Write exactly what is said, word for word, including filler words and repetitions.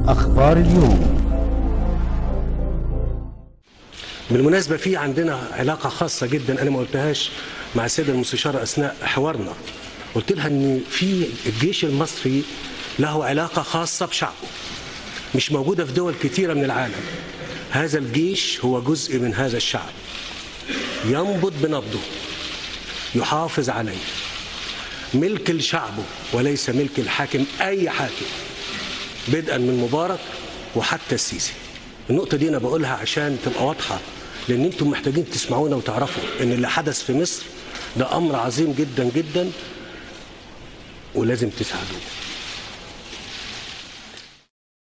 أخبار اليوم. بالمناسبة في عندنا علاقة خاصة جدا أنا ما قلتهاش مع السيدة المستشارة أثناء حوارنا. قلت لها أن في الجيش المصري له علاقة خاصة بشعبه مش موجودة في دول كثيرة من العالم. هذا الجيش هو جزء من هذا الشعب، ينبض بنبضه، يحافظ عليه، ملك لشعبه وليس ملك الحاكم أي حاكم، بدءا من مبارك وحتى السيسي. النقطة دي أنا بقولها عشان تبقى واضحة، لأن أنتم محتاجين تسمعونا وتعرفوا أن اللي حدث في مصر ده أمر عظيم جدا جدا ولازم تساعدوه.